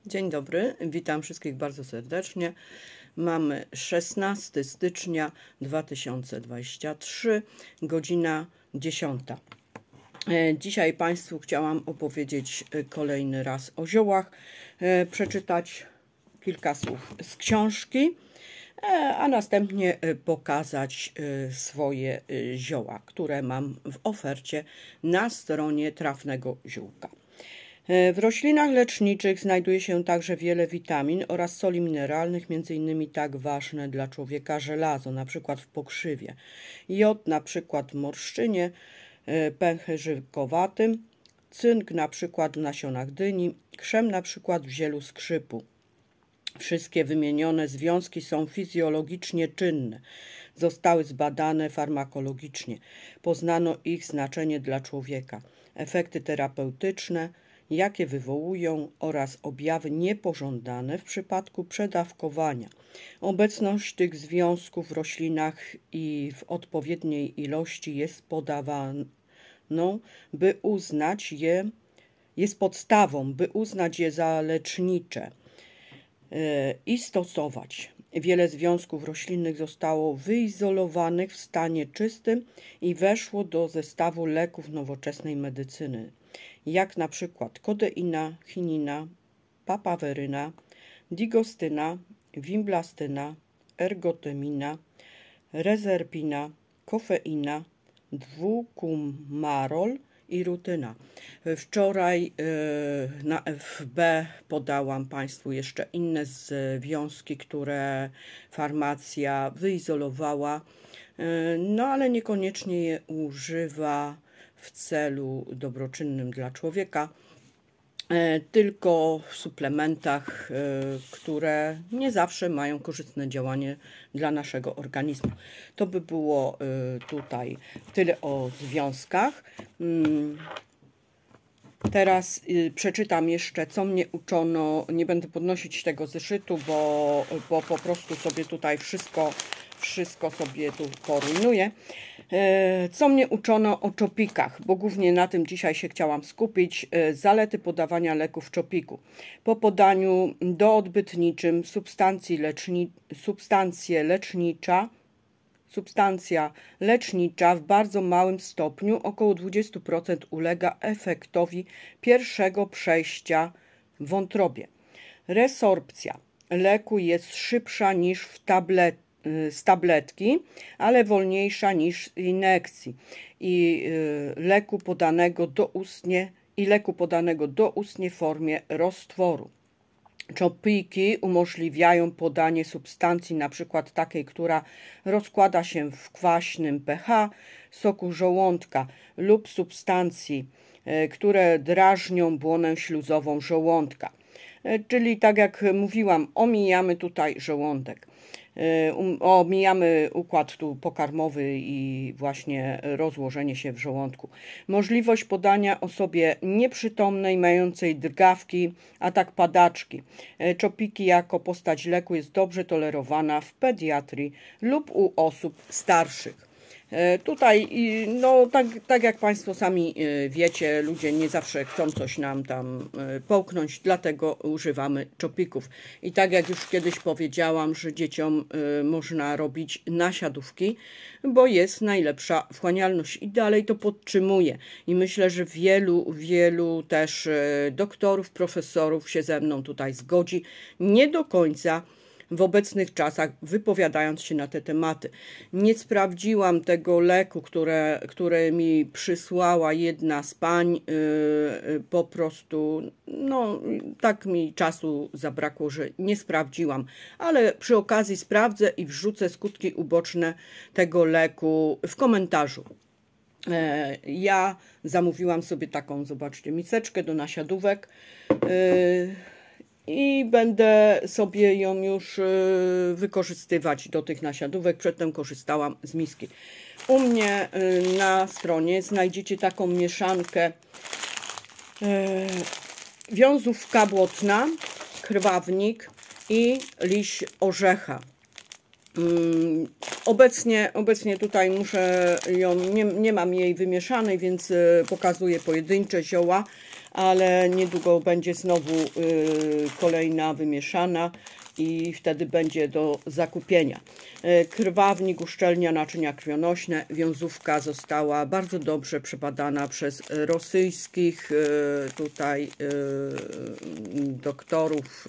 Dzień dobry, witam wszystkich bardzo serdecznie. Mamy 16 stycznia 2023, godzina 10. Dzisiaj Państwu chciałam opowiedzieć kolejny raz o ziołach, przeczytać kilka słów z książki, a następnie pokazać swoje zioła, które mam w ofercie na stronie Trafnego Ziółka. W roślinach leczniczych znajduje się także wiele witamin oraz soli mineralnych, m.in. tak ważne dla człowieka żelazo, np. w pokrzywie, jod np. w morszczynie, pęcherzykowatym, cynk np. w nasionach dyni, krzem np. w zielu skrzypu. Wszystkie wymienione związki są fizjologicznie czynne. Zostały zbadane farmakologicznie. Poznano ich znaczenie dla człowieka, efekty terapeutyczne, jakie wywołują oraz objawy niepożądane w przypadku przedawkowania. Obecność tych związków w roślinach i w odpowiedniej ilości jest podawaną, by uznać je, jest podstawą, by uznać je za lecznicze i stosować. Wiele związków roślinnych zostało wyizolowanych w stanie czystym i weszło do zestawu leków nowoczesnej medycyny, jak na przykład kodeina, chinina, papaweryna, digostyna, wimblastyna, ergotemina, rezerpina, kofeina, dwukumarol i rutyna. Wczoraj na FB podałam Państwu jeszcze inne związki, które farmacja wyizolowała, no ale niekoniecznie je używa w celu dobroczynnym dla człowieka, tylko w suplementach, które nie zawsze mają korzystne działanie dla naszego organizmu. To by było tutaj tyle o związkach. Teraz przeczytam jeszcze, co mnie uczono. Nie będę podnosić tego zeszytu, bo po prostu sobie tutaj wszystko sobie tu porujnuję. Co mnie uczono o czopikach, bo głównie na tym dzisiaj się chciałam skupić. Zalety podawania leków w czopiku. Po podaniu doodbytniczym substancja lecznicza w bardzo małym stopniu, około 20%, ulega efektowi pierwszego przejścia w wątrobie. Resorpcja leku jest szybsza niż z tabletki, ale wolniejsza niż z iniekcji i leku podanego doustnie w formie roztworu. Czopiki umożliwiają podanie substancji, np. takiej, która rozkłada się w kwaśnym pH, soku żołądka lub substancji, które drażnią błonę śluzową żołądka. Czyli tak jak mówiłam, omijamy tutaj żołądek. Omijamy układ tu pokarmowy i właśnie rozłożenie się w żołądku. Możliwość podania osobie nieprzytomnej, mającej drgawki, a tak padaczki. Czopiki jako postać leku jest dobrze tolerowana w pediatrii lub u osób starszych. Tutaj, no tak jak Państwo sami wiecie, ludzie nie zawsze chcą coś nam tam połknąć, dlatego używamy czopików. I tak jak już kiedyś powiedziałam, że dzieciom można robić nasiadówki, bo jest najlepsza wchłanialność i dalej to podtrzymuję. I myślę, że wielu też doktorów, profesorów się ze mną tutaj zgodzi. Nie do końca w obecnych czasach, wypowiadając się na te tematy. Nie sprawdziłam tego leku, które mi przysłała jedna z pań, po prostu, no tak mi czasu zabrakło, że nie sprawdziłam, ale przy okazji sprawdzę i wrzucę skutki uboczne tego leku w komentarzu. Ja zamówiłam sobie taką, zobaczcie, miseczkę do nasiadówek, i będę sobie ją już wykorzystywać do tych nasiadówek. Przedtem korzystałam z miski. U mnie na stronie znajdziecie taką mieszankę wiązówka błotna, krwawnik i liść orzecha. Obecnie tutaj muszę ją, nie mam jej wymieszanej, więc pokazuję pojedyncze zioła, ale niedługo będzie znowu kolejna wymieszana i wtedy będzie do zakupienia. Krwawnik, uszczelnia naczynia krwionośne. Wiązówka została bardzo dobrze przebadana przez rosyjskich tutaj doktorów,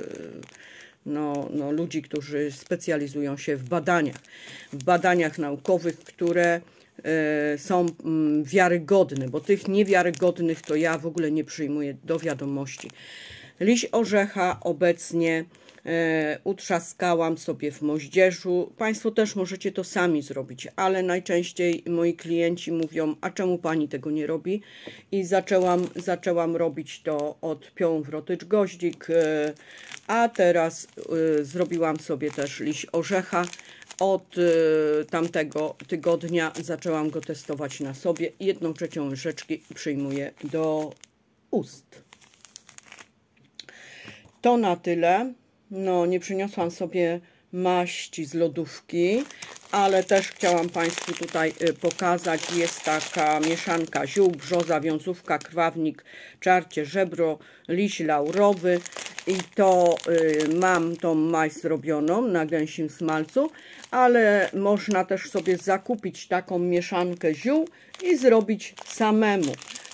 ludzi, którzy specjalizują się w badaniach naukowych, które są wiarygodne, bo tych niewiarygodnych to ja w ogóle nie przyjmuję do wiadomości. Liść orzecha obecnie utrzaskałam sobie w moździerzu. Państwo też możecie to sami zrobić, ale najczęściej moi klienci mówią, a czemu pani tego nie robi? I zaczęłam robić to od piołów rotycz goździk, a teraz zrobiłam sobie też liść orzecha. Od tamtego tygodnia zaczęłam go testować na sobie. 1/3 łyżeczki przyjmuję do ust. To na tyle. No, nie przyniosłam sobie maści z lodówki, ale też chciałam Państwu tutaj pokazać. Jest taka mieszanka ziół, brzoza, wiązówka, krwawnik, czarcie, żebro, liść laurowy. I to mam tą maść zrobioną na gęsim smalcu, ale można też sobie zakupić taką mieszankę ziół i zrobić samemu.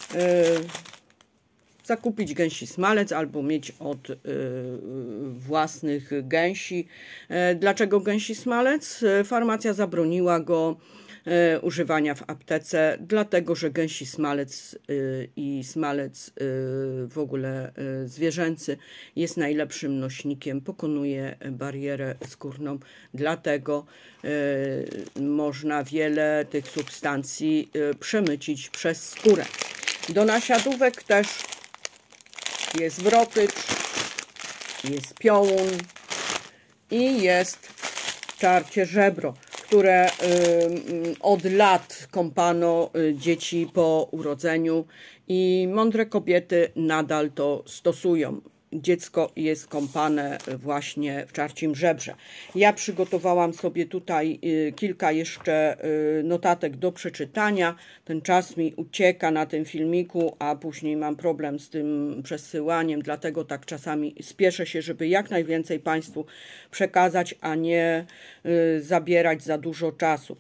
Zakupić gęsi smalec albo mieć od własnych gęsi. Dlaczego gęsi smalec? Farmacja zabroniła go używania w aptece, dlatego że gęsi smalec i smalec w ogóle zwierzęcy jest najlepszym nośnikiem, pokonuje barierę skórną, dlatego można wiele tych substancji przemycić przez skórę. Do nasiadówek też jest wrotycz, jest piołun i jest czarcie żebro, które od lat kąpano dzieci po urodzeniu i mądre kobiety nadal to stosują. Dziecko jest kąpane właśnie w czarcim żebrze. Ja przygotowałam sobie tutaj kilka jeszcze notatek do przeczytania. Ten czas mi ucieka na tym filmiku, a później mam problem z tym przesyłaniem, dlatego tak czasami spieszę się, żeby jak najwięcej Państwu przekazać, a nie zabierać za dużo czasu.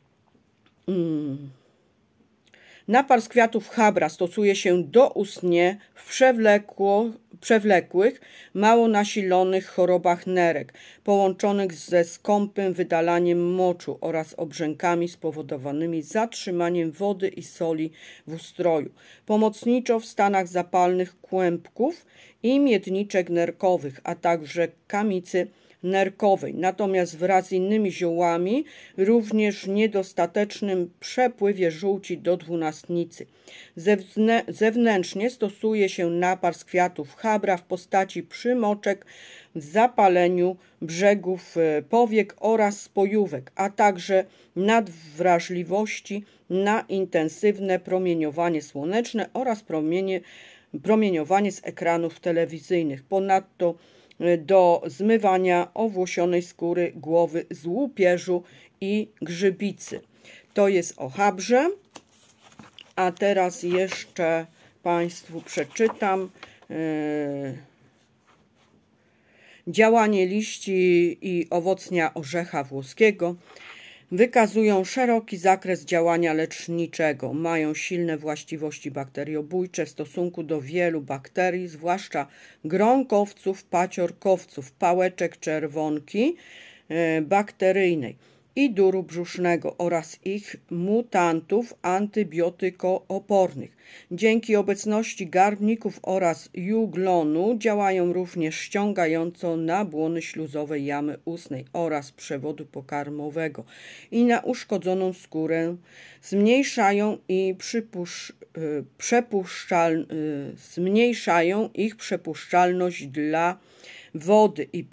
Napar z kwiatów chabra stosuje się doustnie w przewlekłych, mało nasilonych chorobach nerek, połączonych ze skąpym wydalaniem moczu oraz obrzękami spowodowanymi zatrzymaniem wody i soli w ustroju. Pomocniczo w stanach zapalnych kłębków i miedniczek nerkowych, a także kamicy nerkowej, natomiast wraz z innymi ziołami również niedostatecznym przepływie żółci do dwunastnicy. Zewnętrznie stosuje się napar z kwiatów chabra w postaci przymoczek w zapaleniu brzegów powiek oraz spojówek, a także nadwrażliwości na intensywne promieniowanie słoneczne oraz promieniowanie z ekranów telewizyjnych. Ponadto do zmywania owłosionej skóry głowy z łupieżu i grzybicy. To jest o chabrze. A teraz jeszcze Państwu przeczytam działanie liści i owocnia orzecha włoskiego. Wykazują szeroki zakres działania leczniczego. Mają silne właściwości bakteriobójcze w stosunku do wielu bakterii, zwłaszcza gronkowców, paciorkowców, pałeczek czerwonki bakteryjnej i duru brzusznego oraz ich mutantów antybiotykoopornych. Dzięki obecności garbników oraz juglonu działają również ściągająco na błony śluzowe jamy ustnej oraz przewodu pokarmowego i na uszkodzoną skórę. Zmniejszają ich przepuszczalność dla wody i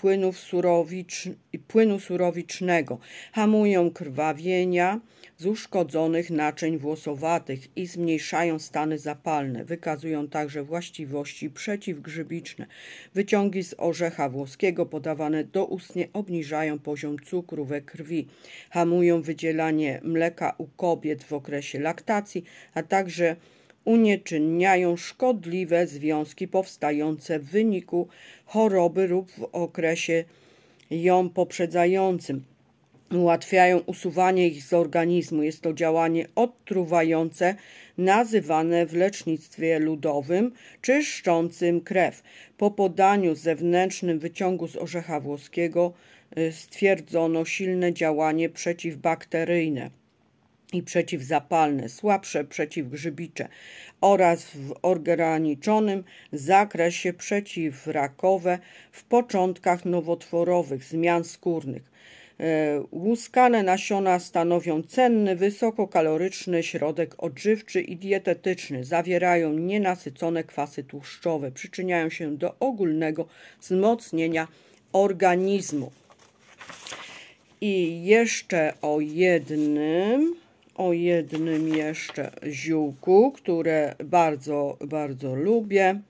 płynu surowicznego, hamują krwawienia z uszkodzonych naczyń włosowatych i zmniejszają stany zapalne. Wykazują także właściwości przeciwgrzybiczne. Wyciągi z orzecha włoskiego podawane doustnie obniżają poziom cukru we krwi, hamują wydzielanie mleka u kobiet w okresie laktacji, a także unieczynniają szkodliwe związki powstające w wyniku choroby lub w okresie ją poprzedzającym. Ułatwiają usuwanie ich z organizmu. Jest to działanie odtruwające, nazywane w lecznictwie ludowym czyszczącym krew. Po podaniu zewnętrznym wyciągu z orzecha włoskiego stwierdzono silne działanie przeciwbakteryjne i przeciwzapalne, słabsze przeciwgrzybicze oraz w ograniczonym zakresie przeciwrakowe w początkach nowotworowych zmian skórnych. Łuskane nasiona stanowią cenny, wysokokaloryczny środek odżywczy i dietetyczny. Zawierają nienasycone kwasy tłuszczowe. Przyczyniają się do ogólnego wzmocnienia organizmu. I jeszcze o jednym jeszcze ziółku, które bardzo, bardzo lubię.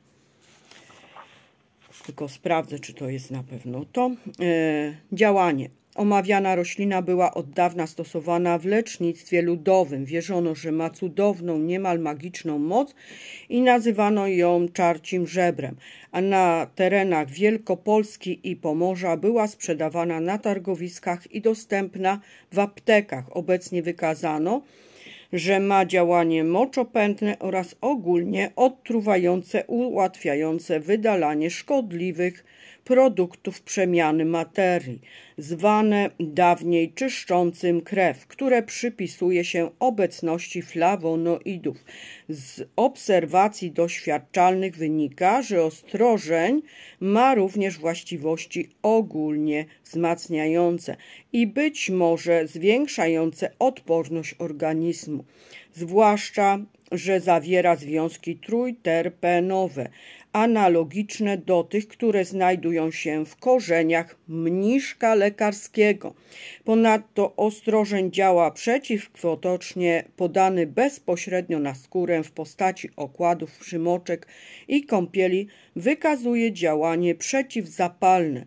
Tylko sprawdzę, czy to jest na pewno to. Działanie. Omawiana roślina była od dawna stosowana w lecznictwie ludowym. Wierzono, że ma cudowną, niemal magiczną moc i nazywano ją czarcim żebrem. A na terenach Wielkopolski i Pomorza była sprzedawana na targowiskach i dostępna w aptekach. Obecnie wykazano, że ma działanie moczopędne oraz ogólnie odtruwające, ułatwiające wydalanie szkodliwych produktów przemiany materii, zwane dawniej czyszczącym krew, które przypisuje się obecności flawonoidów. Z obserwacji doświadczalnych wynika, że ostrożeń ma również właściwości ogólnie wzmacniające i być może zwiększające odporność organizmu, zwłaszcza że zawiera związki trójterpenowe, analogiczne do tych, które znajdują się w korzeniach mniszka lekarskiego. Ponadto ostrożeń działa przeciwkwotocznie, podany bezpośrednio na skórę w postaci okładów, przymoczek i kąpieli, wykazuje działanie przeciwzapalne.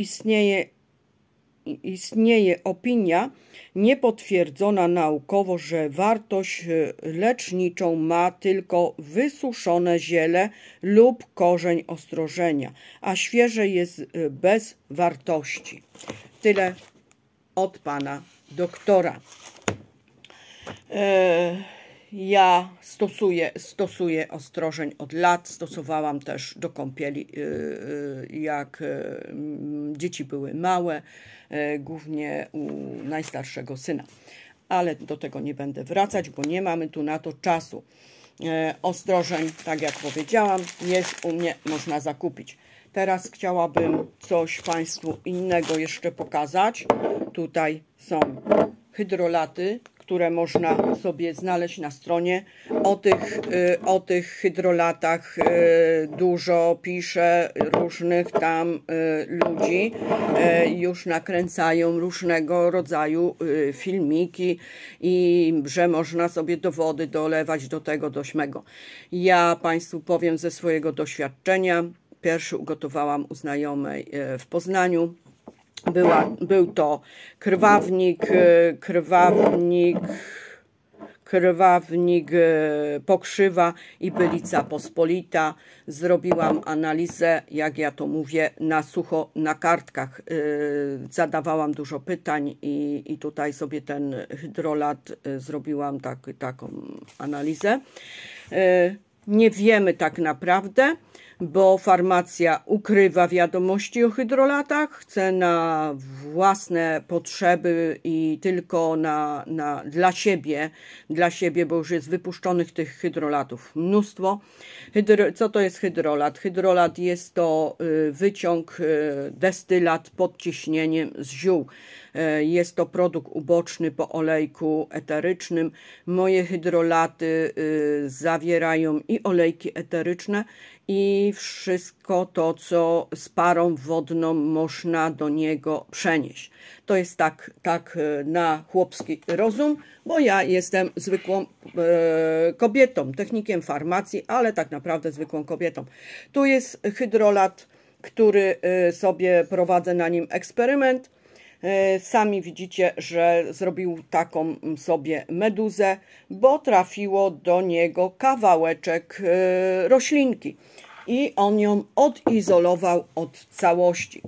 Istnieje opinia niepotwierdzona naukowo, że wartość leczniczą ma tylko wysuszone ziele lub korzeń ostrożenia, a świeże jest bez wartości. Tyle od pana doktora. Ja stosuję ostrożeń od lat. Stosowałam też do kąpieli, jak dzieci były małe, głównie u najstarszego syna. Ale do tego nie będę wracać, bo nie mamy tu na to czasu. Ostrożeń, tak jak powiedziałam, jest u mnie, można zakupić. Teraz chciałabym coś Państwu innego jeszcze pokazać. Tutaj są hydrolaty, które można sobie znaleźć na stronie. O tych hydrolatach dużo pisze różnych tam ludzi. Już nakręcają różnego rodzaju filmiki i że można sobie do wody dolewać, do tego, do śmego. Ja Państwu powiem ze swojego doświadczenia. Pierwszy ugotowałam u znajomej w Poznaniu. Był to krwawnik pokrzywa i bylica pospolita. Zrobiłam analizę, jak ja to mówię, na sucho na kartkach. Zadawałam dużo pytań i tutaj sobie ten hydrolat zrobiłam taką analizę. Nie wiemy tak naprawdę, bo farmacja ukrywa wiadomości o hydrolatach, chce na własne potrzeby i tylko dla siebie, bo już jest wypuszczonych tych hydrolatów mnóstwo. Co to jest hydrolat? Hydrolat jest to wyciąg, destylat pod ciśnieniem z ziół. Jest to produkt uboczny po olejku eterycznym. Moje hydrolaty zawierają i olejki eteryczne, i wszystko to, co z parą wodną można do niego przenieść. To jest tak na chłopski rozum, bo ja jestem zwykłą kobietą, technikiem farmacji, ale tak naprawdę zwykłą kobietą. Tu jest hydrolat, który sobie prowadzę na nim eksperyment. Sami widzicie, że zrobił taką sobie meduzę, bo trafiło do niego kawałeczek roślinki i on ją odizolował od całości.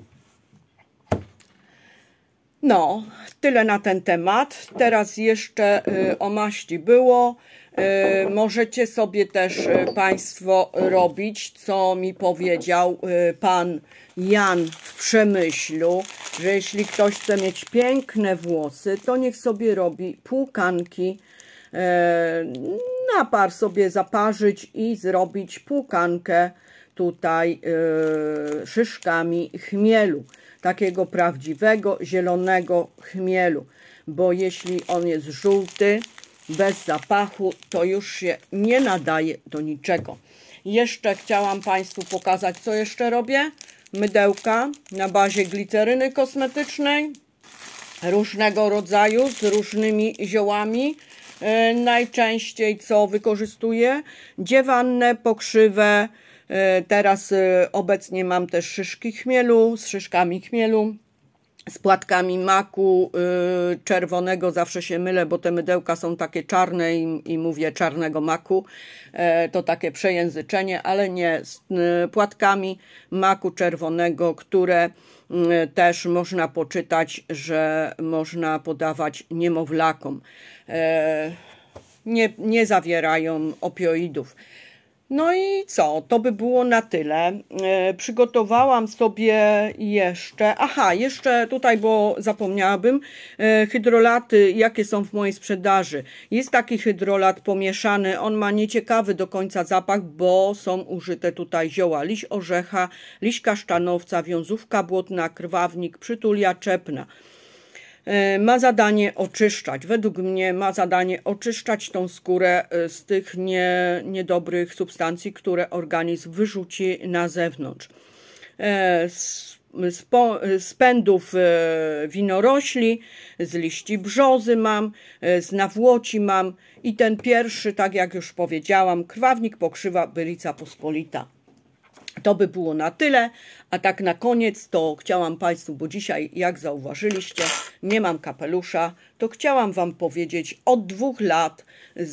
No, tyle na ten temat. Teraz jeszcze o maści było. Możecie sobie też Państwo robić, co mi powiedział pan Jan w Przemyślu, że jeśli ktoś chce mieć piękne włosy, to niech sobie robi płukanki, napar sobie zaparzyć i zrobić płukankę tutaj szyszkami chmielu, takiego prawdziwego zielonego chmielu, bo jeśli on jest żółty, bez zapachu, to już się nie nadaje do niczego. Jeszcze chciałam Państwu pokazać, co jeszcze robię. Mydełka na bazie gliceryny kosmetycznej, różnego rodzaju, z różnymi ziołami. Najczęściej co wykorzystuję? Dziewannę, pokrzywę. Teraz obecnie mam też szyszki chmielu, z szyszkami chmielu, z płatkami maku czerwonego. Zawsze się mylę, bo te mydełka są takie czarne i mówię czarnego maku. To takie przejęzyczenie, ale nie, z płatkami maku czerwonego, które też można poczytać, że można podawać niemowlakom. Nie zawierają opioidów. No i co? To by było na tyle. Przygotowałam sobie jeszcze... Aha, jeszcze tutaj, bo zapomniałabym, hydrolaty, jakie są w mojej sprzedaży. Jest taki hydrolat pomieszany, on ma nieciekawy do końca zapach, bo są użyte tutaj zioła. Liść orzecha, liść kasztanowca, wiązówka błotna, krwawnik, przytulia czepna. Ma zadanie oczyszczać, według mnie ma zadanie oczyszczać tą skórę z tych niedobrych substancji, które organizm wyrzuci na zewnątrz. Z pędów winorośli, z liści brzozy mam, z nawłoci mam i ten pierwszy, tak jak już powiedziałam, krwawnik, pokrzywa, bylica pospolita. To by było na tyle, a tak na koniec to chciałam Państwu, bo dzisiaj, jak zauważyliście, nie mam kapelusza, to chciałam Wam powiedzieć, od 2 lat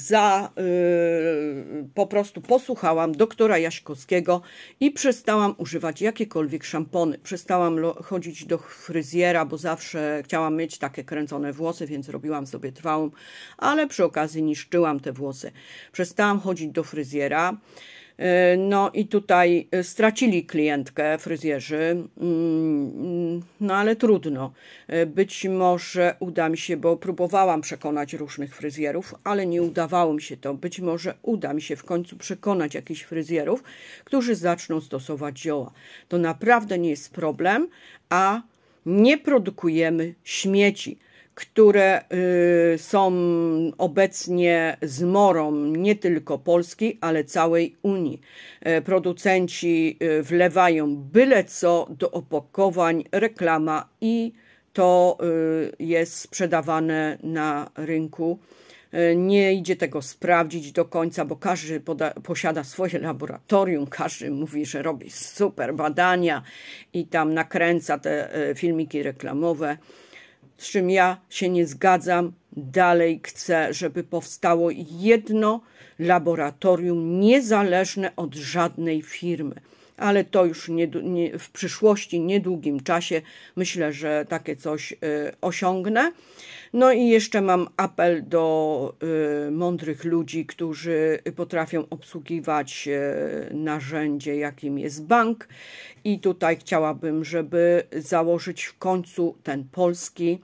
po prostu posłuchałam doktora Jaśkowskiego i przestałam używać jakiekolwiek szampony. Przestałam chodzić do fryzjera, bo zawsze chciałam mieć takie kręcone włosy, więc robiłam sobie trwałą, ale przy okazji niszczyłam te włosy. Przestałam chodzić do fryzjera. No i tutaj stracili klientkę fryzjerzy, no ale trudno. Być może uda mi się, bo próbowałam przekonać różnych fryzjerów, ale nie udawało mi się to. Być może uda mi się w końcu przekonać jakichś fryzjerów, którzy zaczną stosować zioła. To naprawdę nie jest problem, a nie produkujemy śmieci, które są obecnie zmorą nie tylko Polski, ale całej Unii. Producenci wlewają byle co do opakowań, reklama i to jest sprzedawane na rynku. Nie idzie tego sprawdzić do końca, bo każdy posiada swoje laboratorium, każdy mówi, że robi super badania i tam nakręca te filmiki reklamowe. Z czym ja się nie zgadzam. Dalej chcę, żeby powstało jedno laboratorium niezależne od żadnej firmy. Ale to już w przyszłości, niedługim czasie, myślę, że takie coś osiągnę. No i jeszcze mam apel do mądrych ludzi, którzy potrafią obsługiwać narzędzie, jakim jest bank. I tutaj chciałabym, żeby założyć w końcu ten polski,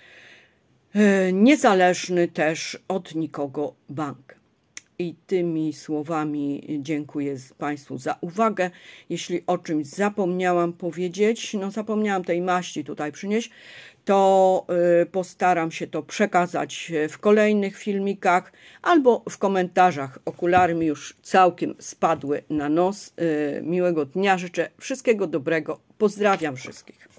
niezależny też od nikogo bank. I tymi słowami dziękuję Państwu za uwagę. Jeśli o czymś zapomniałam powiedzieć, no zapomniałam tej maści tutaj przynieść, to postaram się to przekazać w kolejnych filmikach albo w komentarzach. Okulary mi już całkiem spadły na nos. Miłego dnia życzę, wszystkiego dobrego. Pozdrawiam wszystkich.